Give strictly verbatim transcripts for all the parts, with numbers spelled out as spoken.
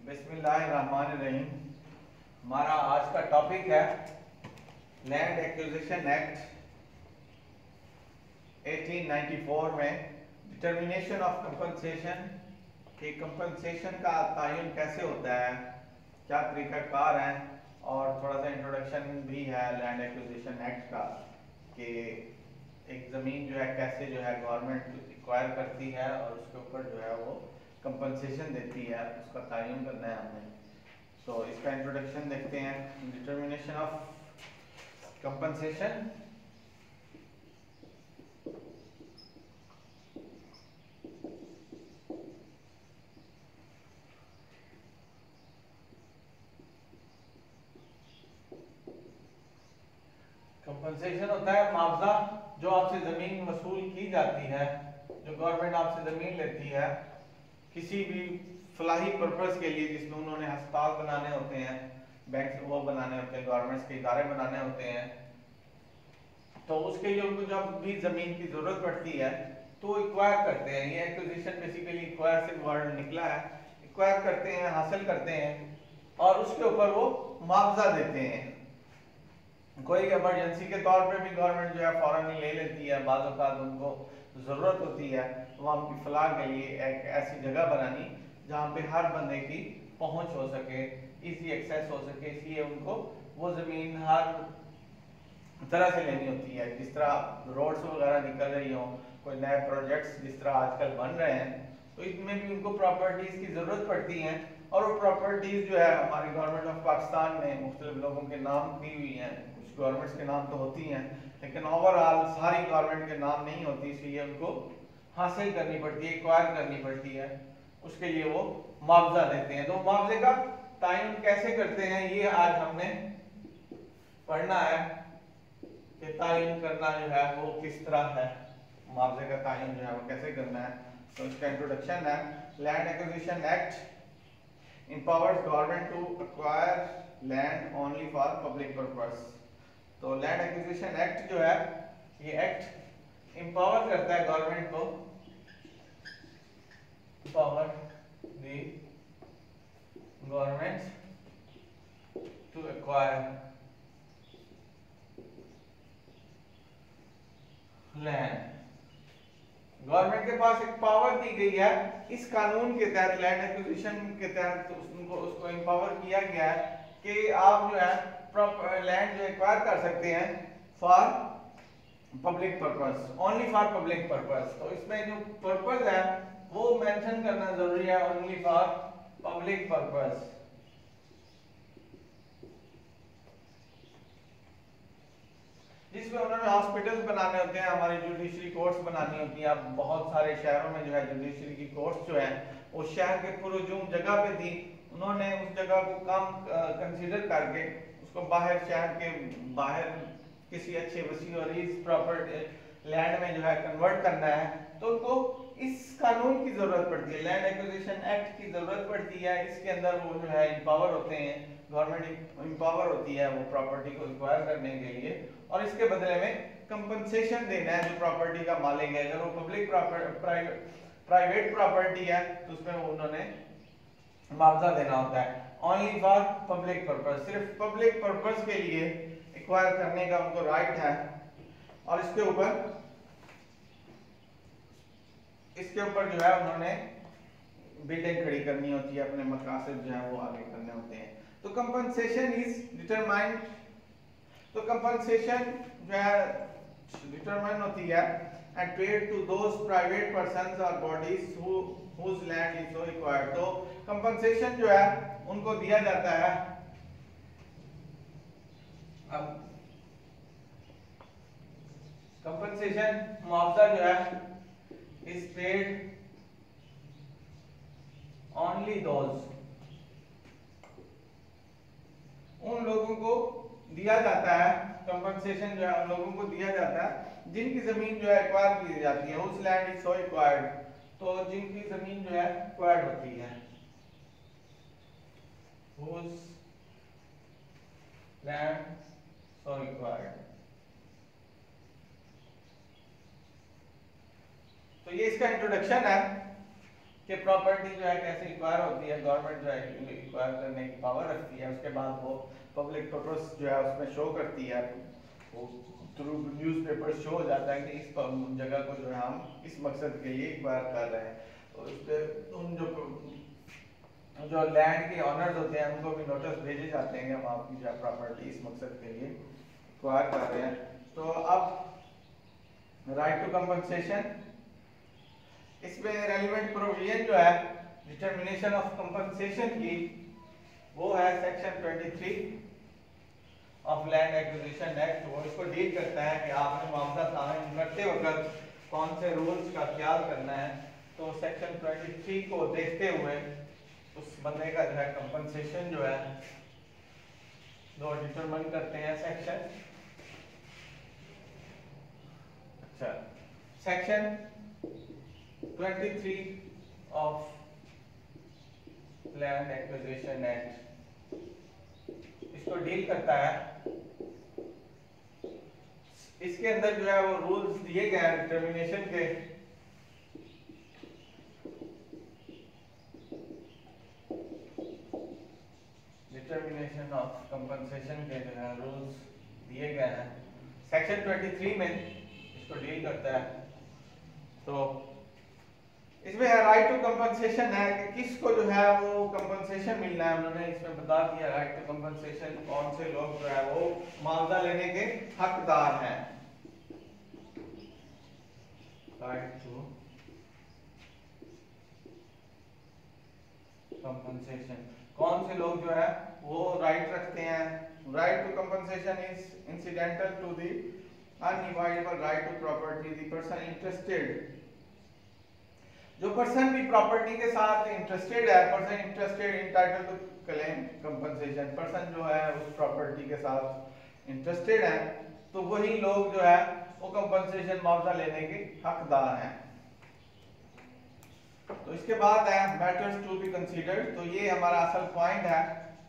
बिस्मिल्लाहिर्रहमानिर्रहीम। हमारा आज का टॉपिक है लैंड एक्विजिशन एक्ट अठारह सौ चौरानवे में डिटर्मिनेशन ऑफ कंपनसेशन कि कंपनसेशन का तयन कैसे होता है, क्या तरीकाकार है, और थोड़ा सा इंट्रोडक्शन भी है लैंड एक्विजिशन एक्ट का कि एक ज़मीन जो है कैसे जो है गवर्नमेंट एक्वायर करती है और उसके ऊपर जो है वो कंपनसेशन देती है, उसका तयन करना है हमने। तो so, इसका इंट्रोडक्शन देखते हैं। डिटर्मिनेशन ऑफ कंपनसेशन कंपनसेशन होता है मुआवजा जो आपसे जमीन वसूल की जाती है, जो गवर्नमेंट आपसे जमीन लेती है किसी भी फलाही पर्पस के लिए, जिसमें उन्होंने अस्पताल बनाने होते हैं, बैंक वो बनाने होते हैं, गवर्नमेंट के इदारे बनाने होते हैं, तो उसके लिए उनको जब भी जमीन की जरूरत पड़ती है तो एक्वायर करते हैं। ये एक्विजिशन बेसिकली एक्वायर से वर्ड निकला है। एक्वायर करते हैं, हासिल करते हैं और उसके ऊपर वो मुआवजा देते हैं। कोई इमरजेंसी के तौर पे भी गवर्नमेंट जो है फौरन ही ले लेती है, बाज़ औक़ात उनको जरूरत होती है वहाँ की फलाह के लिए एक ऐसी जगह बनानी जहाँ पे हर बंदे की पहुंच हो सके, इजी एक्सेस हो सके, इसलिए उनको वो जमीन हर तरह से लेनी होती है। जिस तरह रोड्स वगैरह निकल रही हो, कोई नए प्रोजेक्ट्स जिस तरह आजकल बन रहे हैं, तो इसमें भी उनको प्रॉपर्टीज की जरूरत पड़ती है और वो प्रॉपर्टीज जो है हमारी गवर्नमेंट ऑफ पाकिस्तान ने मुख्तलिफ लोगों के नाम दी हुई हैं। कुछ गवर्नमेंट्स के नाम तो होती हैं लेकिन ओवरऑल सारी गवर्नमेंट के नाम नहीं होती, इसलिए उनको हासिल करनी पड़ती है, एक्वायर करनी पड़ती है। उसके लिए वो मुआवजा देते हैं। तो मुआवजे का तयन कैसे करते हैं ये आज हमने पढ़ना है कि तयन करना जो है वो किस तरह है, मुआवजे का तयन जो है वो कैसे करना है। तो इसका इंट्रोडक्शन है। Land acquisition act empowers government to acquire land only for public purpose। तो लैंड एक्विजिशन एक्ट जो है ये एक्ट एम्पावर करता है गवर्नमेंट को, पावर दी government to acquire land. Government के पास एक पावर दी गई है इस कानून के तहत, लैंड एक्विजिशन के तहत उनको उसको एम्पावर किया गया है कि आप जो है लैंड जो एक्वायर कर सकते हैं for public purpose, only for public purpose. तो इसमें जो पर्पस है वो मेंशन करना जरूरी है, ओनली फॉर पब्लिक पर्पस। जिसमें उन्होंने हॉस्पिटल्स बनाने होते हैं, हमारी जुडिशरी कोर्ट्स बनानी होती हैं। अब बहुत सारे शहरों में जो है जुडिशरी की कोर्ट्स जो है वो शहर के पुरजूम जगह पे थी, उन्होंने उस जगह को कम कंसीडर करके उसको बाहर, शहर के बाहर किसी अच्छे वसी और इस प्रॉपर्टी लैंड में जो है कन्वर्ट करना है, तो उनको इस कानून की जरूरत पड़ती है, लैंड एक्विजिशन एक्ट की जरूरत पड़ती है। इसके अंदर वो जो है एम्पावर होते हैं, गवर्नमेंट एम्पावर होती है वो प्रॉपर्टी को एक्वायर करने के लिए और इसके बदले में कंपनसेशन देना है जो प्रॉपर्टी का मालिक है। अगर वो पब्लिक प्राइवेट प्रॉपर्टी है तो उसमें उन्होंने मुआवजा देना होता है। ओनली फॉर पब्लिक पर्पस, सिर्फ पब्लिक पर्पस के लिए एक्वायर करने का उनको राइट है और इसके ऊपर इसके ऊपर जो है उन्होंने बिल्डिंग खड़ी करनी होती है, अपने मकासद जो है वो आगे करने होते हैं। तो कंपनसेशन इज डिटरमाइंड, तो कंपनसेशन जो है डिटरमाइन होती है and paid to those private persons और bodies who whose land is so required। तो कंपनसेशन जो है उनको दिया जाता है। अब कंपनसेशन मुआवजा जो है is paid only those, उन लोगों को दिया जाता है, कंपनसेशन जो है उन लोगों को दिया जाता है जिनकी जमीन जो है एक्वायर की जाती है। उस लैंड इज सो एक्वायर्ड, तो जिनकी जमीन जो है एक्वायर्ड होती है, whose land so required। तो ये इसका इंट्रोडक्शन है। कि प्रॉपर्टी जो है कैसे एक्वायर होती है, गवर्नमेंट जो है एक्वायर करने की पावर रखती है, उसके बाद वो पब्लिक पर्पस जो है उसमें शो करती है, वो थ्रू न्यूज़पेपर शो हो जाता है कि इस जगह को जो है हम इस मकसद के लिए एक्वायर कर रहे हैं। और उस पर उन जो जो लैंड के ऑनर्स होते हैं उनको भी नोटिस भेजे जाते हैं कि हम आपकी जो प्रॉपर्टी इस मकसद के लिए एक्वायर कर रहे हैं। तो अब राइट टू कंपनसेशन, इसमें रेलिवेंट प्रोविजन जो है डिटर्मिनेशन ऑफ कंपनसेशन की, वो है सेक्शन तेईस ऑफ लैंड एक्विजिशन एक्ट। वो इसको डील करता है कि आपने मुआवजा तामील करते वक्त कौन से रूल्स का ख्याल करना है। तो सेक्शन तेईस को देखते हुए उस बंदे का जो है कंपनसेशन जो है वो डिटरमाइन करते हैं सेक्शन अच्छा सेक्शन तेईस ऑफ लैंड एक्विजिशन एक्ट इसको डील करता है। इसके अंदर जो है वो रूल्स दिए गए हैं डिटर्मिनेशन के, डिटर्मिनेशन ऑफ कंपनसेशन के जो है रूल्स दिए गए हैं सेक्शन तेईस में, इसको डील करता है। तो इसमें राइट टू कंपनसेशन है कि किसको जो है वो कंपनसेशन मिलना है, उन्होंने इसमें बता दिया राइट टू कंपनसेशन, कौन से लोग जो है वो मुआवजा लेने के हकदार हैं। राइट टू कंपनसेशन, कौन से लोग जो है वो राइट रखते हैं। Right to compensation is incidental to the undividable right to property, the person interested, जो पर्सन भी प्रॉपर्टी के साथ इंटरेस्टेड है, person interested entitled to claim compensation, person जो है उस प्रॉपर्टी के साथ इंटरेस्टेड है तो वही लोग जो है वो कंपनसेशन मुआवजा लेने के हकदार हैं। तो इसके बाद है मैटर्स टू बी कंसीडर्ड, तो ये हमारा असल पॉइंट है,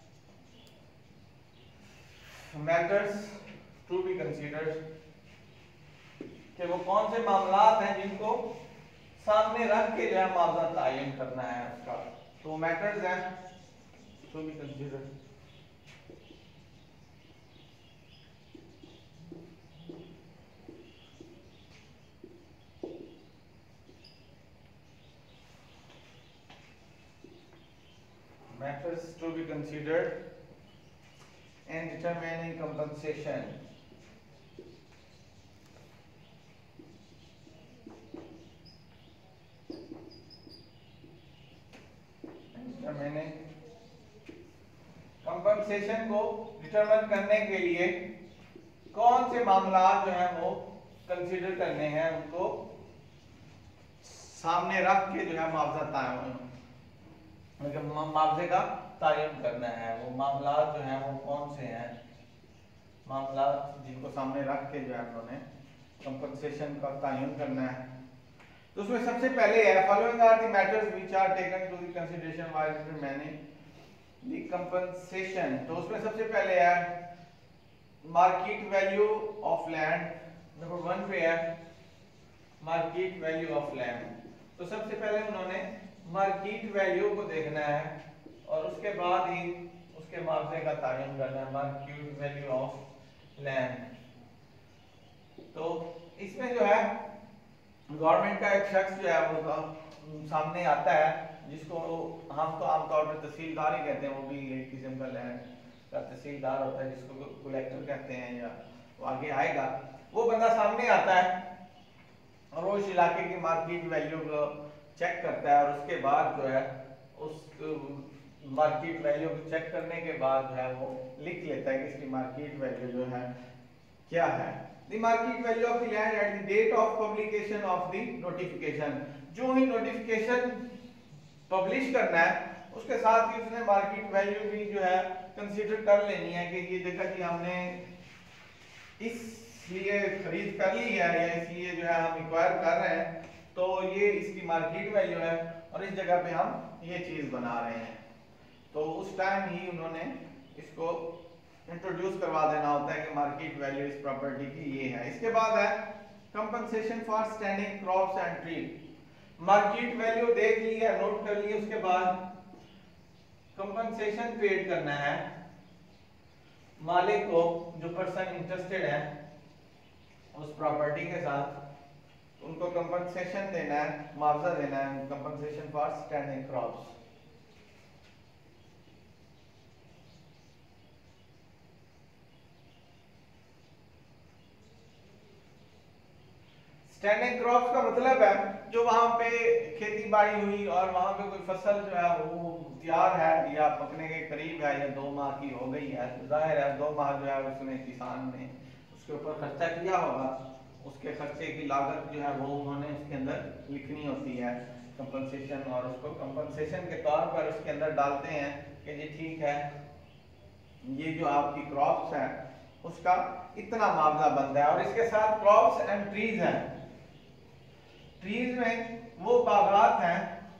मैटर्स टू बी कंसीडर्ड कि वो कौन से मामलात हैं जिनको सामने रख के जो है मुआवजा तयन करना है उसका। तो मैटर्स हैं to be considered. Matters to be considered in determining compensation. Determining compensation को डिटरमाइन करने के लिए कौन से मामलात जो हैं वो कंसीडर करने हैं, उनको सामने रख के जो है मुआवजा तयन मुआवजे का तयन करना है। वो मामलात जो हैं वो कौन से हैं, मामलात जिनको सामने रख के जो है उन्होंने कंपनसेशन का तयन करना है। तो उसमें सबसे पहले है following are the matters which are taken to the consideration while determining the compensation. तो उसमें सबसे पहले है market value of land, number one पे है मार्केट वैल्यू ऑफ लैंड। तो सबसे पहले उन्होंने मार्केट वैल्यू को देखना है और उसके बाद ही उसके मुआवजे का तयन करना है, मार्केट वैल्यू ऑफ लैंड। तो इसमें जो है गवर्नमेंट का एक शख्स जो है वो सामने आता है जिसको हम तो आमतौर पर तहसीलदार ही कहते हैं, वो भी एक किस्म का लैंड का तहसीलदार होता है जिसको कलेक्टर कहते हैं या वो आगे आएगा। वो बंदा सामने आता है और वो इस इलाके की मार्केट वैल्यू को चेक करता है और उसके बाद जो है उस मार्केट वैल्यू को चेक करने के बाद जो है वो लिख लेता है कि इसकी मार्केट वैल्यू जो है क्या है। The market value of the land at the date of publication of the notification, जो ही नोटिफिकेशन पब्लिश करना है उसके साथ ही उसने मार्केट वैल्यू भी जो है कंसीडर कर लेनी है कि ये जगह की हमने इसलिए खरीद कर ली है या इसलिए जो है हम एक्वायर कर रहे हैं, तो ये इसकी मार्केट वैल्यू है और इस जगह पे हम ये चीज बना रहे हैं। तो उस टाइम ही उन्होंने इसको इंट्रोड्यूस करवा देना होता है कि मार्केट वैल्यू इस प्रॉपर्टी की ये है। इसके बाद है compensation for standing crops and tree. Market value देख ली है, नोट कर ली, उसके बाद कंपनसेशन पेड करना है मालिक को, जो पर्सन इंटरेस्टेड है उस प्रॉपर्टी के साथ, उनको कंपनसेशन देना है, मुआवजा देना है, compensation for standing crops. Standing crops का मतलब है जो वहां पे खेती बाड़ी हुई और वहां पे कोई फसल जो है वो तैयार है या पकने के करीब है या दो माह की हो गई है, तो जाहिर है दो माह जो है उसने किसान ने उसके ऊपर खर्चा किया होगा, उसके खर्चे की लागत जो है वो उन्होंने उसके अंदर लिखनी होती है कंपनसेशन, और उसको कंपनसेशन के तौर पर उसके अंदर डालते हैं कि जी ठीक है ये जो आपकी क्रॉप्स है उसका इतना मुआवजा बनता है। और इसके साथ क्रॉप्स एंड ट्रीज है, ट्रीज में वो बागात हैं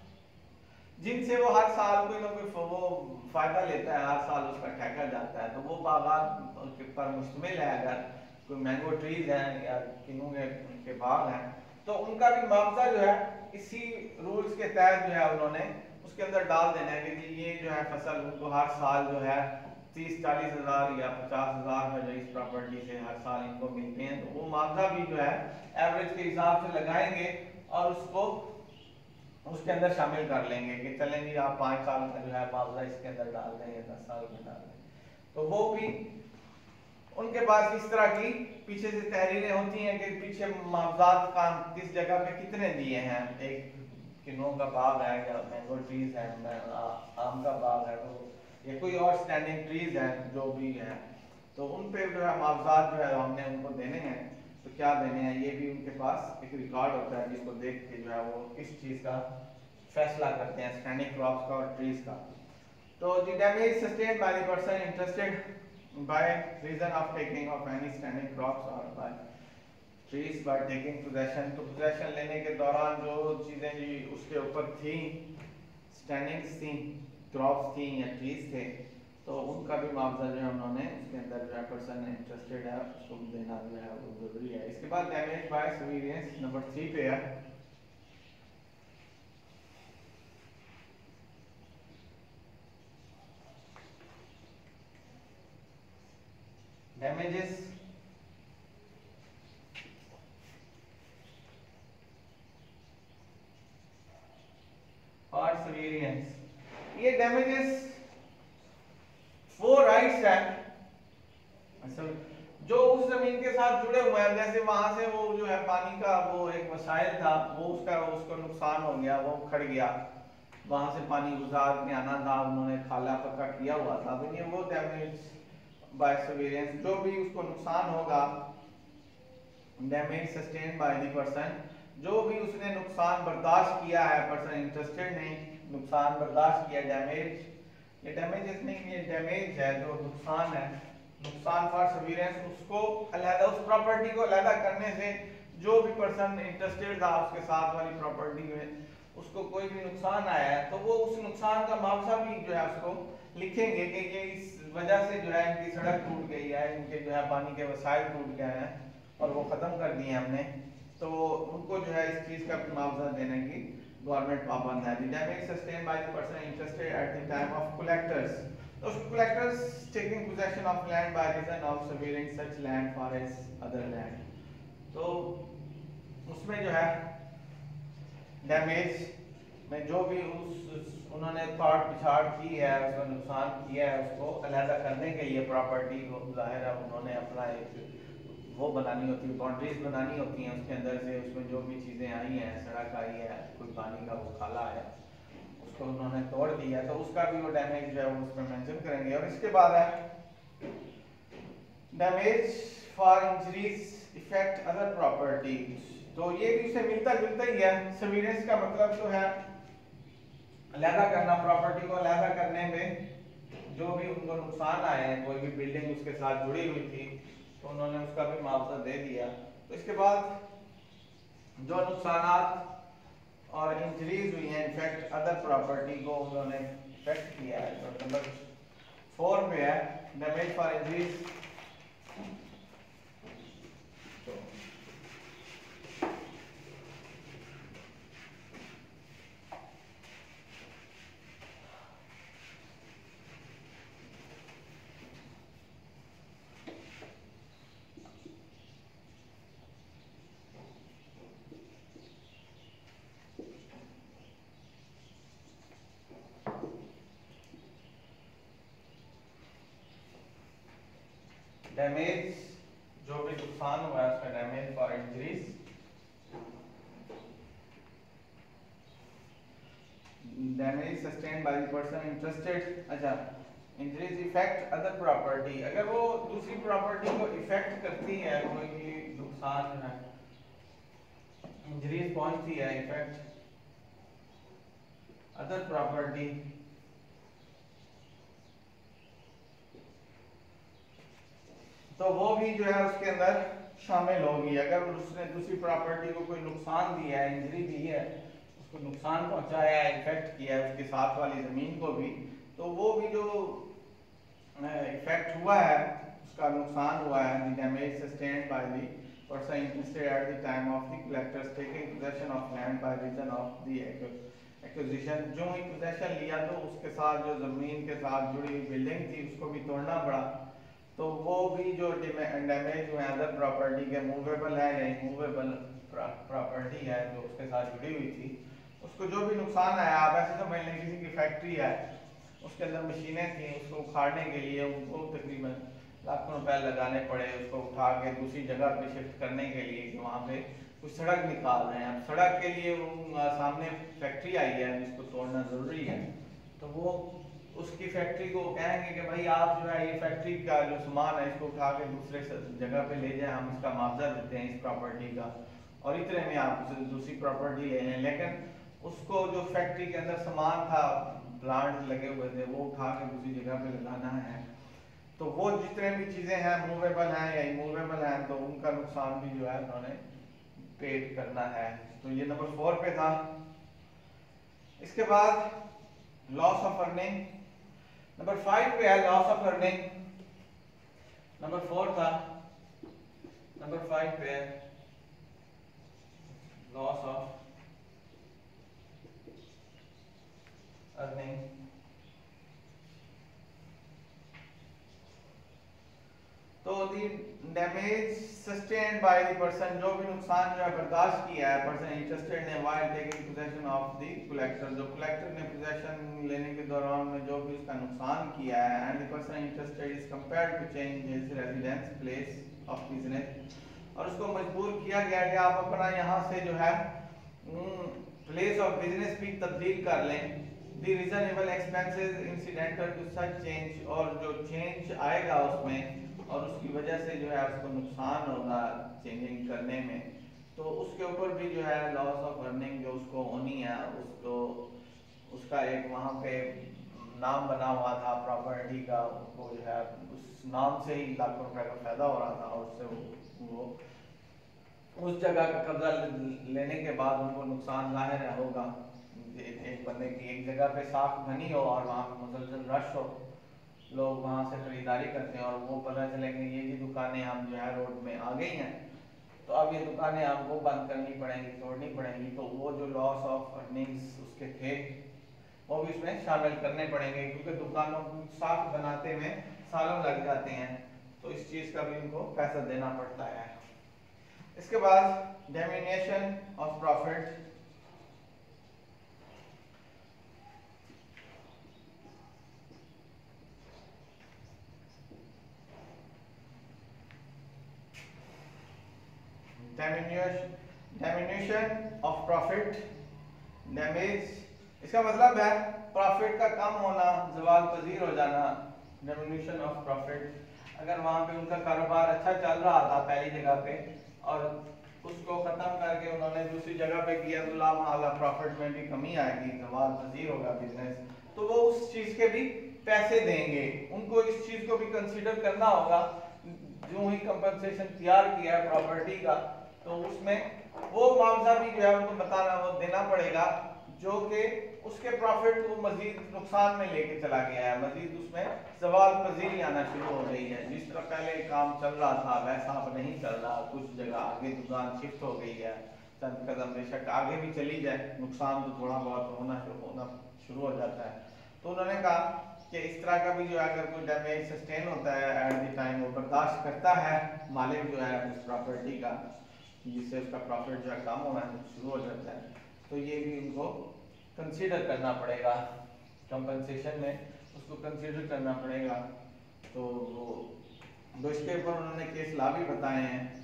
जिनसे वो हर साल कोई ना कोई वो फायदा लेता है, हर साल उसका ठेका जाता है, तो वो बागात पर मुश्तमिल है। अगर कोई मैंगो ट्रीज हैं या किन्नू के बाग हैं तो उनका भी मुआवजा जो है इसी रूल्स के तहत जो है उन्होंने उसके अंदर डाल देना है कि ये जो है फसल उनको हर साल जो है तीस चालीस हजार या पचास हजार का जो इस प्रॉपर्टी से हर साल इनको मिलते हैं, तो वो मुआवजा भी जो है एवरेज के हिसाब से लगाएंगे और उसको उसके अंदर शामिल कर लेंगे कि चलें जी आप पाँच साल का जो है मुआवजा इसके अंदर डाल दें या दस साल में डाल दें। तो वो भी उनके पास इस तरह की पीछे से तहरीरें होती हैं कि पीछे मुआवजात का किस जगह पे कितने दिए हैं, एक किन्नू का बाग है या मैंगो ट्रीज है, आम का बाग है, तो या कोई और स्टैंडिंग ट्रीज है जो भी है, तो उन पे जो है मुआवजात जो है हमने उनको देने हैं, तो क्या देने हैं ये भी उनके पास एक रिकॉर्ड होता है जिसको देख के जो है वो इस चीज का फैसला करते हैं स्टैंडिंग क्रॉप्स का और ट्रीज का। तो the damage sustained by the person interested by reason of taking of any standing crops और by trees by taking possession, तो पोजेशन लेने के दौरान जो चीजें जी उसके ऊपर थी, स्टैंडिंग्स थी, क्रॉप्स थी या ट्रीज थे, तो उनका भी मुआवजा जो है उन्होंने उसके अंदर जो है पर्सन इंटरेस्टेड है उसको देना जो है वो जरूरी है। इसके बाद damage by severance number three पे है। डैमेजेस और सेवियरेंस, ये डैमेजेस वो राइट्स है जो उस जमीन के साथ जुड़े हुए हैं, जैसे वहां से वो जो है पानी का वो एक वसाइल था वो उसका उसको नुकसान हो गया, वो खड़ गया, वहां से पानी गुजार के आना था, उन्होंने खाला पक्का किया हुआ था, तो ये वो डैमेज बाय सेवियरेंस जो भी उसको नुकसान होगा, damage sustained by the person जो भी उसने नुकसान बर्दाश्त किया है, पर्सन इंटरेस्टेड ने नुकसान बर्दाश्त किया, डैमेज ये डैमेजेस नहीं ये डैमेज है जो नुकसान है, नुकसान फॉर सेवियरेंस उसको अलहदा उस प्रॉपर्टी को अलहदा करने से जो भी पर्सन इंटरेस्टेड था उसके साथ वाली प्रॉपर्टी में उसको कोई भी नुकसान आया है तो वो उस नुकसान का मुआवजा भी जो है उसको लिखेंगे कि ये इस वजह से जो है इनकी सड़क टूट गई है, इनके जो है पानी के वसाइल टूट गए हैं और वो खत्म कर दिए हमने, तो उनको जो है इस चीज का मुआवजा देने की गवर्नमेंट पाबंद है। The damage sustained by the person interested at the time of collectors, तो collectors taking possession of land by reason of severing such land for as other land, तो उसमें जो है डैमेज में जो भी उस उन्होंने फाड़ पिछाड़ की है, उसका नुकसान किया है, उसको अलहदा करने के लिए प्रॉपर्टी को जाहिर है उन्होंने अपना एक वो बनानी होती है, बाउंड्रीज बनानी होती हैं, उसके अंदर से उसमें जो भी चीज़ें आई हैं, सड़क आई है, कोई पानी का वो खाला है, उसको उन्होंने तोड़ दिया, तो उसका भी वो डैमेज जो है वो उसमें मेंशन करेंगे। और इसके बाद है damage for injuries effect other property, तो ये भी उसे मिलता जुलता ही है। सेवियरेंस का मतलब तो है अलहदा करना, प्रॉपर्टी को अलहदा करने में जो भी उनको नुकसान आए हैं, कोई भी बिल्डिंग उसके साथ जुड़ी हुई थी तो उन्होंने उसका भी मुआवजा दे दिया। तो इसके बाद जो नुकसानात और इंजरीज हुई हैं इफेक्ट अदर प्रॉपर्टी को उन्होंने इफेक्ट किया है, तो नंबर फोर पे है डैमेज फॉर इंजरीज, डैमेज जो भी नुकसान हुआ है उसका damage for injuries damage sustain by the person interested. अच्छा, इंजरीज इफेक्ट अदर प्रॉपर्टी, अगर वो दूसरी प्रॉपर्टी को इफेक्ट करती है, कोई भी नुकसान जो है इंजरीज पहुंचती है, इफेक्ट अदर प्रॉपर्टी, तो वो भी जो है उसके अंदर शामिल होगी। अगर उसने दूसरी प्रॉपर्टी को कोई नुकसान दिया है, इंजरी दी है, उसको नुकसान पहुंचाया है, इफेक्ट किया है उसके साथ वाली जमीन को भी, तो वो भी जो इफेक्ट हुआ है, उसका नुकसान हुआ है, the damage sustained by the person interested at the time of the collectors taking possession of land by reason of the acquisition, जो ही पोजेशन लिया तो उसके साथ जो जमीन के साथ जुड़ी हुई बिल्डिंग थी उसको भी तोड़ना पड़ा, तो वो भी जो डैमेज हुए अदर प्रॉपर्टी के, मूवेबल है या इमूवेबल प्रॉपर्टी है जो उसके साथ जुड़ी हुई थी, उसको जो भी नुकसान आया, आप ऐसे समझ लें किसी की फैक्ट्री है, उसके अंदर मशीनें थी, उसको उखाड़ने के लिए उनको तकरीबन लाखों रुपए लगाने पड़े, उसको उठा के दूसरी जगह पे शिफ्ट करने के लिए कि वहाँ पे कुछ सड़क निकाल रहे हैं। अब सड़क के लिए वो सामने फैक्ट्री आई है जिसको तोड़ना ज़रूरी है, तो वो उसकी फैक्ट्री को कहेंगे कि भाई आप जो है ये फैक्ट्री का जो सामान है इसको उठा के दूसरे जगह पे ले जाएं, हम इसका मुआवजा देते हैं इस प्रॉपर्टी का, और इतने में आप दूसरी प्रॉपर्टी ले लें। लेकिन उसको जो फैक्ट्री के अंदर सामान था, प्लांट लगे हुए थे, वो उठा के दूसरी जगह पे लगाना है, तो वो जितने भी चीज़ें हैं मूवेबल हैं या इमूवेबल हैं, तो उनका नुकसान भी जो है उन्होंने पेड करना है। तो ये नंबर फोर पे था। इसके बाद loss of earning, number five पे है loss of earning, number four था, नंबर फाइव पे है लॉस ऑफ अर्निंग। तो the damage sustained by the person, जो भी नुकसान जो है बर्दाश्त किया है पर्सन इंटरेस्टेड ने while taking possession of the collector, जो कलेक्टर ने पोजेशन लेने के दौरान में जो भी उसका नुकसान किया है, and the person interested is compelled to change his residence place of business, और उसको मजबूर किया गया कि आप अपना यहाँ से जो है प्लेस ऑफ बिजनेस भी तब्दील कर लें। The reasonable expenses incidental to such change, और जो चेंज आएगा उसमें और उसकी वजह से जो है उसको नुकसान होगा चेंजिंग करने में, तो उसके ऊपर भी जो है लॉस ऑफ अर्निंग जो उसको होनी है, उसको उसका एक वहाँ पे नाम बना हुआ था प्रॉपर्टी का, उसको जो है उस नाम से ही लाखों रुपए का फायदा हो रहा था, और उससे वो, वो उस जगह का कब्जा लेने के बाद उनको नुकसान जाहिर है होगा। एक बंदे की एक जगह पे साख बनी हो और वहाँ पे मुसलसल रश हो, लोग वहाँ से खरीदारी करते हैं, और वो पता चले कि ये भी दुकानें हम जो है रोड में आ गई हैं, तो अब ये दुकानें हमको बंद करनी पड़ेंगी, तोड़नी पड़ेंगी, तो वो जो लॉस ऑफ अर्निंग्स उसके थे वो भी इसमें शामिल करने पड़ेंगे, क्योंकि दुकानों को साख बनाते में सालों लग जाते हैं, तो इस चीज़ का भी उनको पैसा देना पड़ता है। इसके बाद diminution of profit, diminution of profit, damage, इसका मतलब है प्रॉफिट का कम होना, जवाल पजीर हो जाना, डिमिनिशन ऑफ प्रॉफिट। अगर वहाँ पे उनका कारोबार अच्छा चल रहा था पहली जगह पे और उसको खत्म करके उन्होंने दूसरी जगह पे किया, तो लामहला प्रॉफिट में भी कमी आएगी, जवाल पजीर होगा बिजनेस, तो वो उस चीज के भी पैसे देंगे। उनको इस चीज को भी कंसीडर करना होगा, जो ही कंपनसेशन तैयार किया है प्रॉपर्टी का, तो उसमें वो मुआवजा भी जो है उनको बताना, वो देना पड़ेगा, जो कि उसके प्रॉफिट को मजीद नुकसान में लेके चला गया है, मजीद उसमें सवाल पजीरी आना शुरू हो गई है। जिस तरह पहले काम चल रहा था वैसा अब नहीं चल रहा, कुछ जगह आगे दुकान शिफ्ट हो गई है, चंद कदम बेशक आगे भी चली जाए, नुकसान तो थोड़ा बहुत होना होना शुरू हो जाता है। तो उन्होंने कहा कि इस तरह का भी जो है अगर कोई डैमेज सस्टेन होता है एट द टाइम, वो बर्दाश्त करता है मालिक जो है उस प्रॉपर्टी का, जिससे उसका प्रॉफिट जो है कम होना शुरू हो जाता है, तो ये भी उनको कंसीडर करना पड़ेगा कंपनसेशन में, उसको कंसीडर करना पड़ेगा। तो वो तो इसके ऊपर उन्होंने केस ला भी बताए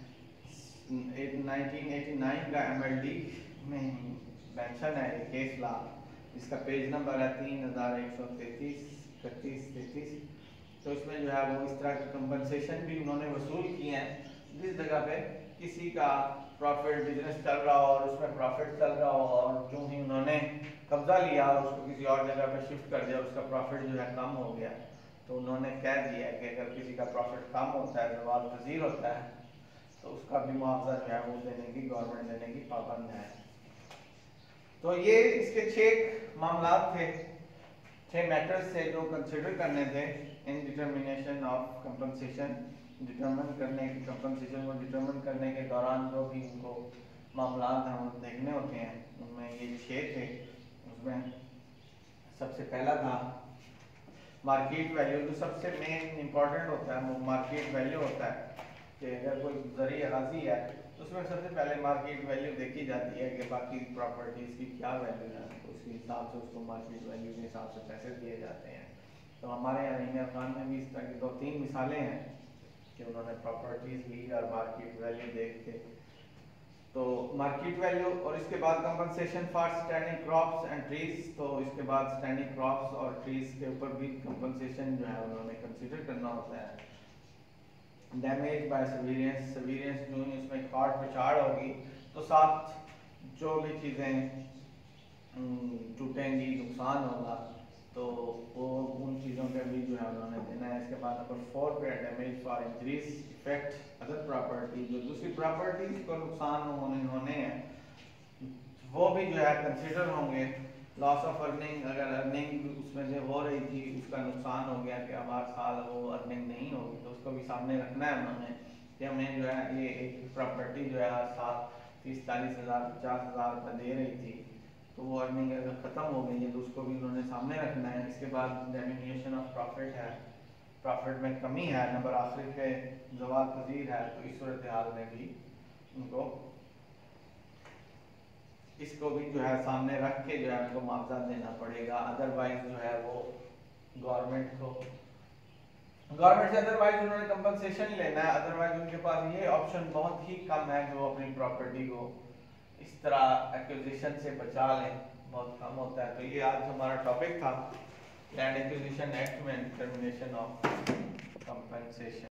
हैं। नाइनटीन एटी नाइन का एमएलडी में मेंशन है ये केस ला, जिसका पेज नंबर है तीन हजार एक सौ तैतीस इकतीस तैतीस। तो इसमें जो है वो इस तरह की कंपनसेशन भी उन्होंने वसूल किए हैं, जिस जगह पे किसी का प्रॉफिट बिजनेस चल रहा हो और उसमें प्रॉफिट चल रहा हो और जो ही उन्होंने कब्जा लिया और उसको किसी और जगह पे शिफ्ट कर दिया, उसका प्रॉफिट जो है कम हो गया, तो उन्होंने कह दिया कि अगर किसी का प्रॉफिट कम होता है, जवाल पजीर होता है, तो उसका भी मुआवजा जो है वो देने की गवर्नमेंट देने की पाबंद है। तो ये इसके छह मामला थे, छह मैटर्स थे जो कंसिडर करने थे in determination of compensation, determine करने की कंपनसेशन को डिटर्मिन करने के दौरान जो भी उनको मामला हैं वो देखने होते हैं। उनमें ये छह थे। उसमें सबसे पहला था मार्केट वैल्यू, जो सबसे मेन इंपॉर्टेंट होता है वो मार्केट वैल्यू होता है कि अगर कोई ज़री अराजी है तो उसमें सबसे पहले मार्केट वैल्यू देखी जाती है कि बाकी प्रॉपर्टीज़ की क्या वैल्यू है, तो उसके हिसाब से उसको मार्केट वैल्यू के हिसाब से पैसे दिए जाते हैं। तो हमारे यहाँ इमरान खान में भी इस तरह की दो तीन मिसालें हैं कि उन्होंने प्रॉपर्टीज़ ली और मार्केट वैल्यू देख के, तो मार्केट वैल्यू और इसके बाद compensation for standing crops and trees. तो इसके बाद स्टैंडिंग क्रॉप्स और ट्रीज के ऊपर भी कंपनसेशन जो है उन्होंने कंसीडर करना होता है। डैमेज बाय सवेरियंस, सवेरियंस जो ही उसमें काट पिछाड़ होगी तो साथ जो भी चीज़ें टूटेंगी, नुकसान होगा, तो वो उन चीज़ों पे भी जो है उन्होंने देना है। इसके बाद नंबर फोर पे damage for increase effect other property, जो दूसरी प्रॉपर्टीज को नुकसान होने होने हैं वो भी जो है कंसिडर होंगे। लॉस ऑफ अर्निंग, अगर अर्निंग उसमें से हो रही थी उसका नुकसान हो गया कि अब हर साल वो अर्निंग नहीं होगी, तो उसको भी सामने रखना है उन्होंने कि हमें जो है ये एक प्रॉपर्टी जो है हर साल तीस चालीस हज़ार पचास हज़ार रुपये दे रही थी, तो वो अर्निंग अगर ख़त्म हो गई है तो उसको भी उन्होंने सामने रखना है। इसके बाद डिमिनिशन ऑफ प्रॉफिट है, प्रॉफिट में कमी है, नंबर आखिर पे जवाब पजीर है, तो इस सूरत हाल में भी उनको इसको भी जो है सामने रख के जो है उनको मुआवजा देना पड़ेगा। अदरवाइज जो है वो गवर्नमेंट को गवर्नमेंट से अदरवाइज उन्होंने कंपनसेशन लेना है, अदरवाइज उनके पास ये ऑप्शन बहुत ही कम है जो अपनी प्रॉपर्टी को इस तरह एक्विजिशन से बचा लें, बहुत कम होता है। तो ये आज हमारा टॉपिक था लैंड एक्विजिशन एक्ट में डिटर्मिनेशन ऑफ कंपनसेशन।